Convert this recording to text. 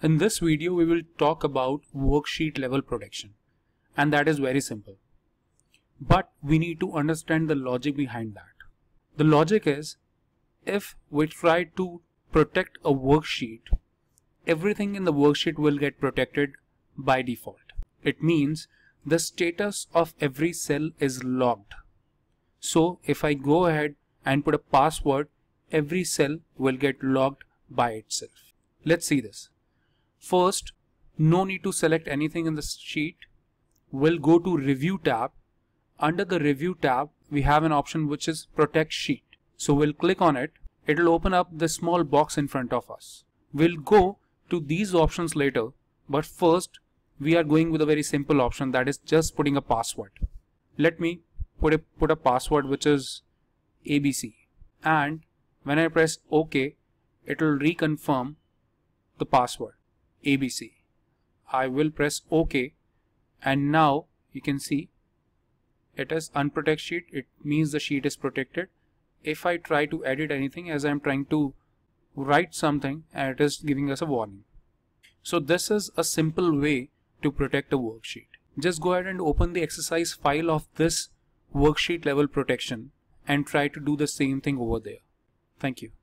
In this video, we will talk about worksheet level protection, and that is very simple. But we need to understand the logic behind that. The logic is, if we try to protect a worksheet, everything in the worksheet will get protected by default. It means the status of every cell is logged. So if I go ahead and put a password, every cell will get logged by itself. Let's see this. First, no need to select anything in the sheet. We'll go to Review tab. Under the Review tab, we have an option which is Protect Sheet. So we'll click on it. It'll open up the small box in front of us. We'll go to these options later, but first we are going with a very simple option, that is just putting a password. Let me put a password which is ABC, and when I press OK, it will reconfirm the password ABC. I will press OK, and now you can see it is unprotect sheet. It means the sheet is protected. If I try to edit anything, as I'm trying to write something, and it is giving us a warning. So this is a simple way to protect a worksheet. Just go ahead and open the exercise file of this worksheet level protection and try to do the same thing over there. Thank you.